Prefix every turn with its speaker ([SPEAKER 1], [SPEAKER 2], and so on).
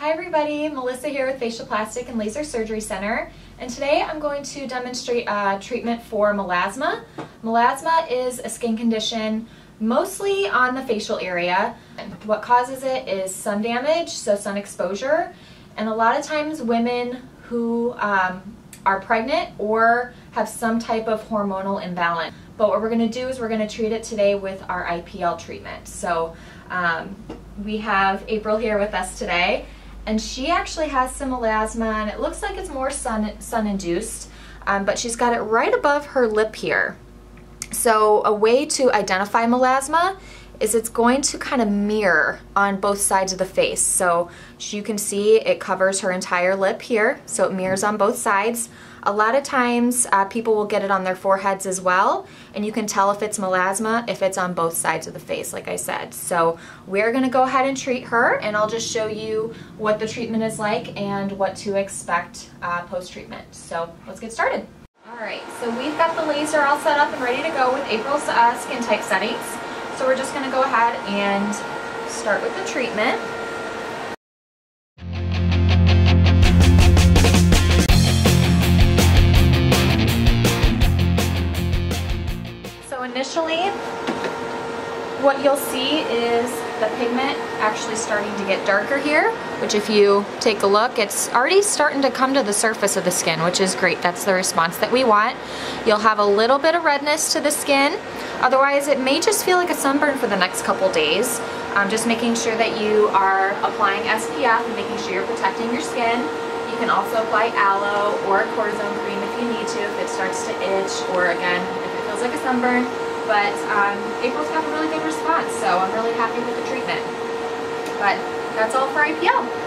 [SPEAKER 1] Hi everybody, Melissa here with Facial Plastic and Laser Surgery Center, and today I'm going to demonstrate treatment for melasma. Melasma is a skin condition mostly on the facial area. What causes it is sun damage, so sun exposure, and a lot of times women who are pregnant or have some type of hormonal imbalance. But what we're going to do is we're going to treat it today with our IPL treatment. So we have April here with us today, and she actually has some melasma, and it looks like it's more sun-induced, but she's got it right above her lip here. So a way to identify melasma is it's going to kind of mirror on both sides of the face. So you can see it covers her entire lip here, so it mirrors on both sides. A lot of times people will get it on their foreheads as well, and you can tell if it's melasma if it's on both sides of the face, like I said. So we're going to go ahead and treat her, and I'll just show you what the treatment is like and what to expect post-treatment. So let's get started. Alright, so we've got the laser all set up and ready to go with April's skin type settings. So we're just going to go ahead and start with the treatment. So initially, what you'll see is the pigment actually starting to get darker here, which if you take a look, it's already starting to come to the surface of the skin, which is great. That's the response that we want. You'll have a little bit of redness to the skin. Otherwise, it may just feel like a sunburn for the next couple days. Just making sure that you are applying SPF and making sure you're protecting your skin. You can also apply aloe or a cortisone cream if you need to, if it starts to itch, or again, if it feels like a sunburn. But April's got a really good response, so I'm really happy with the treatment. But that's all for IPL.